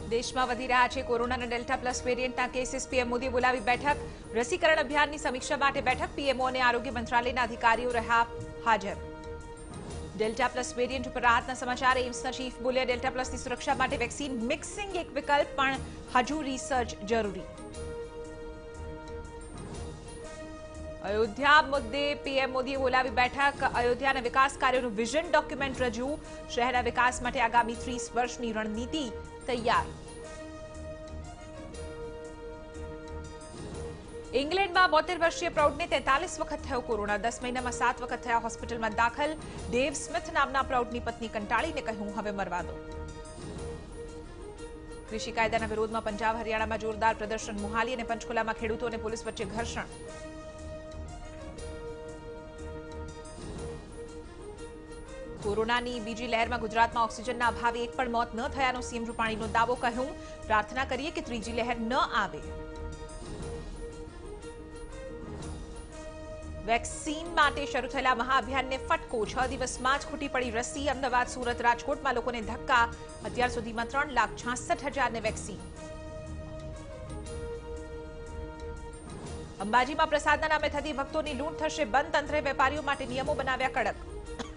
દેશમાં વધી રહ્યા છે કોરોનાના ડેલ્ટા પ્લસ વેરિયન્ટના કેસીસ. પીએમ મોદીએ બોલાવી બેઠક. રસીકરણ અભિયાનની સમીક્ષા માટે બેઠક. પીએમઓ અને આરોગ્ય મંત્રાલયના અધિકારીઓ રહ્યા હાજર. ડેલ્ટા પ્લસ વેરિયન્ટ ઉપર રાહતના સમાચાર. એમ્સના ચીફ બોલ્યા, ડેલ્ટા પ્લસની સુરક્ષા માટે વેક્સિન મિક્સિંગ એક વિકલ્પ, પણ હજુ રિસર્ચ જરૂરી. અયોધ્યા મુદ્દે પીએમ મોદીએ બોલાવી બેઠક. અયોધ્યાના વિકાસ કાર્યોનું વિઝન ડોક્યુમેન્ટ રજૂ. શહેરના વિકાસ માટે આગામી 30 વર્ષની રણનીતિ તૈયાર. ઇંગ્લેન્ડમાં 72 વર્ષીય પ્રૌઢને 43 વખત થયો કોરોના. 10 મહિનામાં 7 વખત થયા હોસ્પિટલમાં દાખલ. ડેવ સ્મિથ નામના પ્રૌઢની પત્ની કંટાળીને કહ્યું, હવે મરવા દો. કૃષિ કાયદાના વિરોધમાં પંજાબ હરિયાણામાં જોરદાર પ્રદર્શન. મોહાલી અને પંચકુલામાં ખેડૂતો અને પોલીસ વચ્ચે ઘર્ષણ. કોરોનાની બીજી લહેરમાં ગુજરાતમાં ઓક્સિજનના અભાવે એક પણ મોત ન થયાનો સીએમ રૂપાણીનો દાવો. કહ્યું, પ્રાર્થના કરીએ કે ત્રીજી લહેર ન આવે. વેક્સિન માટે શરૂ થયેલા મહાઅભિયાનને ફટકો. 6 દિવસમાં જ ખૂટી પડી રસી. અમદાવાદ, સુરત, રાજકોટમાં લોકોને ધક્કા. અત્યાર સુધીમાં 3,66,000ને વેક્સિન. અંબાજીમાં પ્રસાદના નામે થતી ભક્તોની લૂંટ થશે બંધ. તંત્રે વેપારીઓ માટે નિયમો બનાવ્યા કડક.